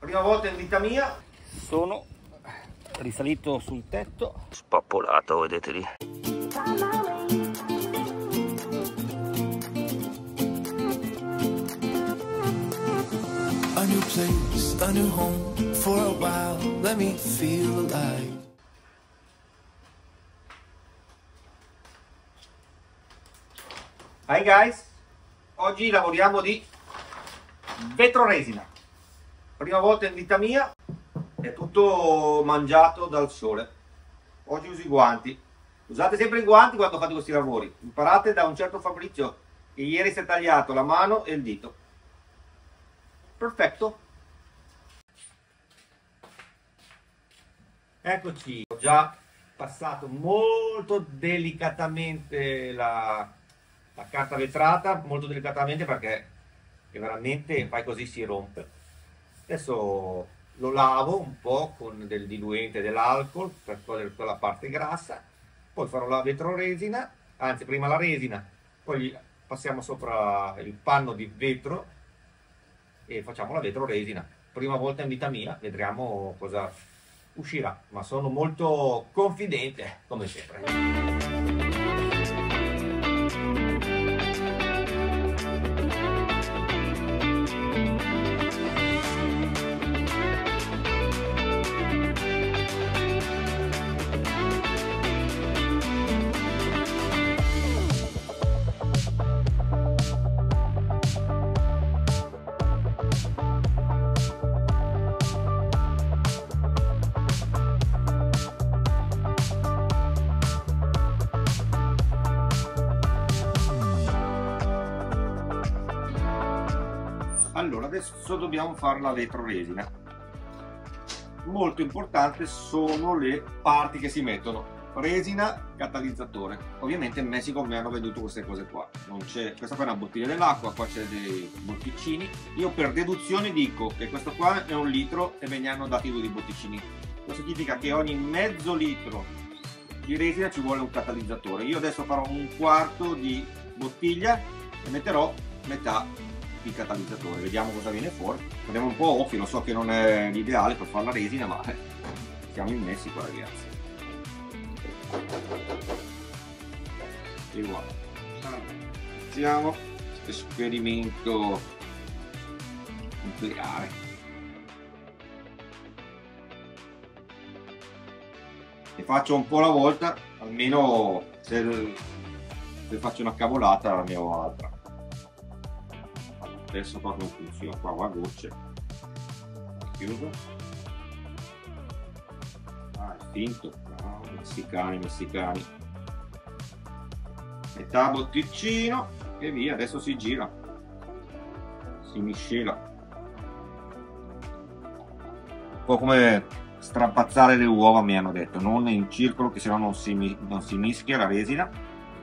Prima volta in vita mia sono risalito sul tetto. Spappolato, vedete lì. A new place, a new home, for a while, let me feel alive. Hi guys, oggi lavoriamo di vetroresina. Prima volta in vita mia, è tutto mangiato dal sole. Oggi uso i guanti. Usate sempre i guanti quando fate questi lavori. Imparate da un certo Fabrizio che ieri si è tagliato la mano e il dito. Perfetto. Eccoci, ho già passato molto delicatamente la carta vetrata, molto delicatamente perché veramente fai così si rompe. Adesso lo lavo un po' con del diluente dell'alcol per togliere quella parte grassa, poi farò la vetroresina, anzi prima la resina, poi passiamo sopra il panno di vetro e facciamo la vetroresina. Prima volta in vita mia, vedremo cosa uscirà, ma sono molto confidente come sempre. Allora, adesso dobbiamo fare la vetroresina. Molto importante sono le parti che si mettono. Resina, catalizzatore. Ovviamente in Messico mi hanno venduto queste cose qua. Non c'è, questa qua è una bottiglia dell'acqua, qua c'è dei botticcini. Io per deduzione dico che questo qua è 1 litro e me ne hanno dati 2 di botticcini. Questo significa che ogni mezzo litro di resina ci vuole un catalizzatore. Io adesso farò 1/4 di bottiglia e metterò metà di catalizzatore, vediamo cosa viene fuori. Andiamo un po' a occhio, lo so che non è l'ideale per fare la resina, ma siamo in Messico ragazzi. E voilà, iniziamo questo esperimento nucleare. Ne faccio un po' alla volta, almeno se faccio una cavolata ne ho altra. Adesso qua non funziona, qua a gocce. Chiuso. Ah, è finto. No, messicani. Metà botticcino e via, adesso si gira. Si miscela. Un po' come strapazzare le uova mi hanno detto, non in circolo che sennò non si mischia la resina.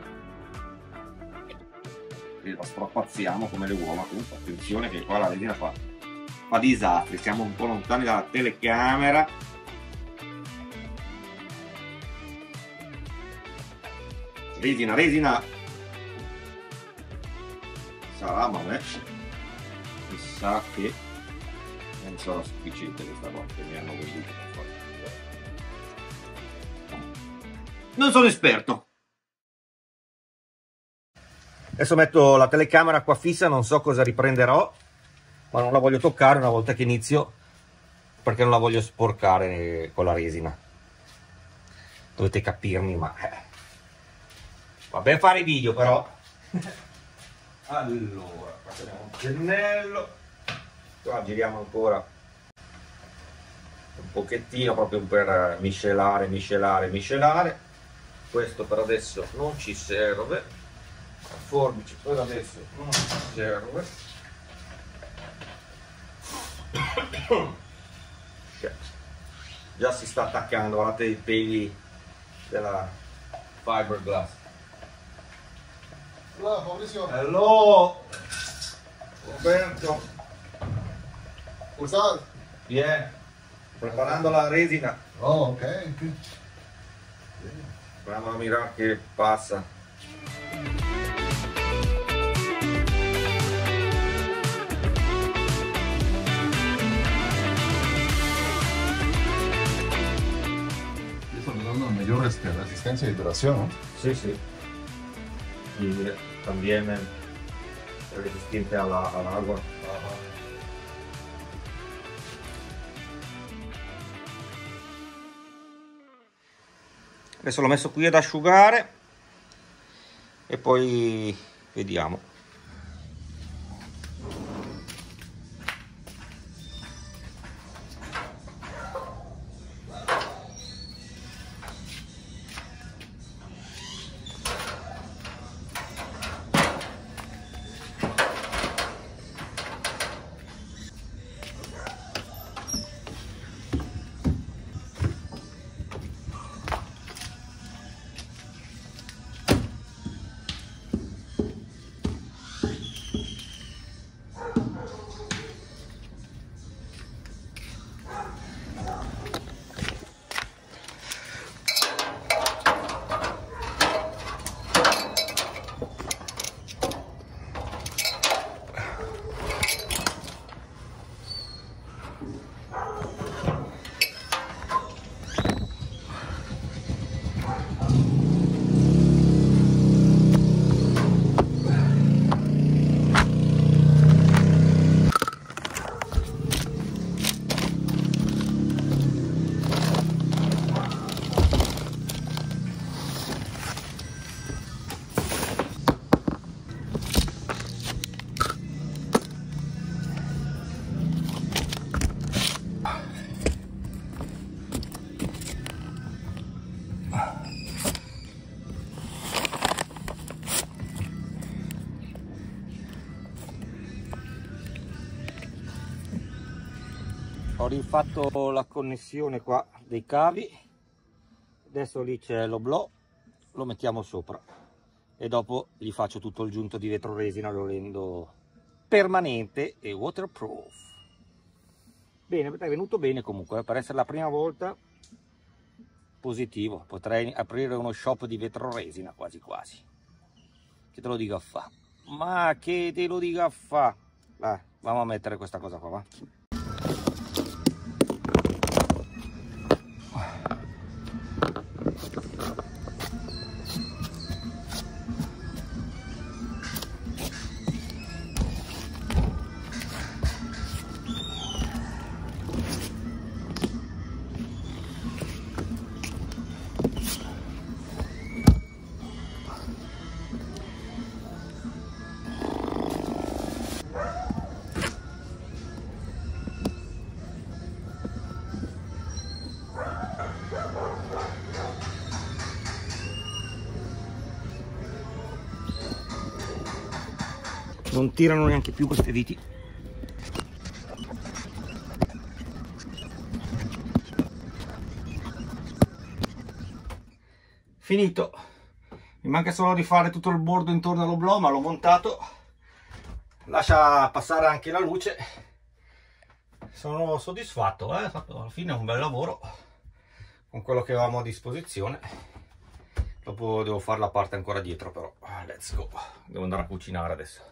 La strapazziamo come le uova. Comunque attenzione che qua la resina fa disastri, siamo un po' lontani dalla telecamera. Resina sarà, ma me mi sa che non sarà sufficiente questa volta che mi hanno venduto. Non sono esperto. Adesso metto la telecamera qua fissa, non so cosa riprenderò, ma non la voglio toccare una volta che inizio, perché non la voglio sporcare con la resina. Dovete capirmi, ma va ben fare i video però. Allora, facciamo un pennello, qua giriamo ancora un pochettino proprio per miscelare. Questo per adesso non ci serve. La forbice per adesso non ci serve. Già si sta attaccando, guardate i peli della fiberglass. Hola, Fabrizio. Hello, Roberto. ¿Cómo estás? Bien, preparando la resina. Oh, ok. Vamos a mirar qué pasa. resistencia y duración, ¿no? Sí, sí. Y también es resistente al agua. Adesso l'ho messo qui ad asciugare e poi vediamo. Ho rifatto la connessione qua dei cavi, adesso lì c'è l'oblò, lo mettiamo sopra e dopo gli faccio tutto il giunto di vetroresina, lo rendo permanente e waterproof. Bene, è venuto bene comunque, per essere la prima volta positivo. Potrei aprire uno shop di vetroresina quasi quasi. Che te lo dico a fa? Ma che te lo dico a fa? Dai, vamo a mettere questa cosa qua, va. Non tirano neanche più queste viti. Finito. Mi manca solo di fare tutto il bordo intorno all'oblò, ma l'ho montato. Lascia passare anche la luce. Sono soddisfatto, fatto alla fine un bel lavoro con quello che avevamo a disposizione. Dopo devo fare la parte ancora dietro, però let's go. Devo andare a cucinare adesso.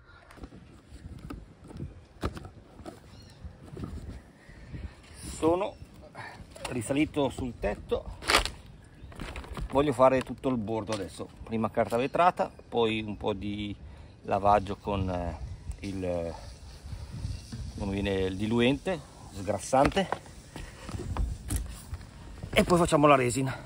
Sono risalito sul tetto, voglio fare tutto il bordo adesso. Prima carta vetrata, poi un po' di lavaggio con il diluente, sgrassante, e poi facciamo la resina.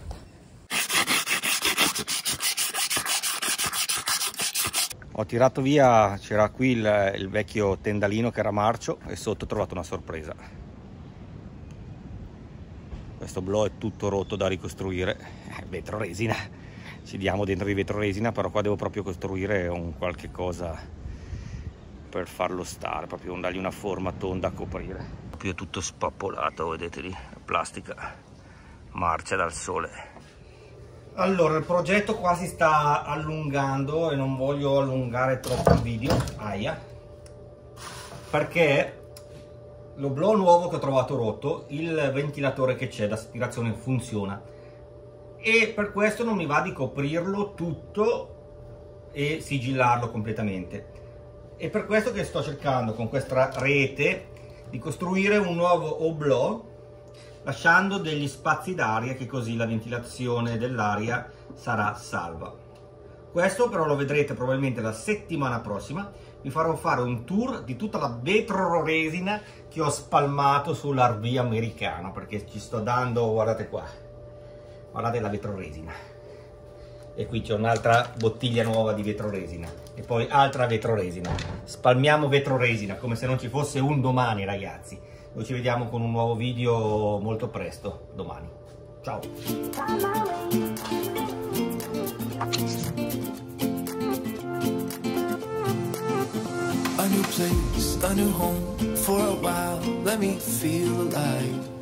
Ho tirato via, c'era qui il vecchio tendalino che era marcio e sotto ho trovato una sorpresa. Questo blò è tutto rotto da ricostruire, vetroresina, ci diamo dentro di vetroresina, però qua devo proprio costruire un qualche cosa per farlo stare, proprio dargli una forma tonda a coprire. Qui è tutto spappolato, vedete lì, la plastica marcia dal sole. Allora, il progetto qua si sta allungando e non voglio allungare troppo il video, perché l'oblò nuovo che ho trovato rotto, il ventilatore che c'è d'aspirazione funziona e per questo non mi va di coprirlo tutto e sigillarlo completamente. E per questo che sto cercando con questa rete di costruire un nuovo oblò lasciando degli spazi d'aria, che così la ventilazione dell'aria sarà salva. Questo però lo vedrete probabilmente la settimana prossima. Vi farò fare un tour di tutta la vetroresina che ho spalmato sull'RV americano, perché ci sto dando, guardate qua, guardate la vetroresina, e qui c'è un'altra bottiglia nuova di vetroresina e poi altra vetroresina. Spalmiamo vetroresina come se non ci fosse un domani, ragazzi. Noi ci vediamo con un nuovo video molto presto, domani. Ciao! A new place, a new home. For a while, let me feel alive.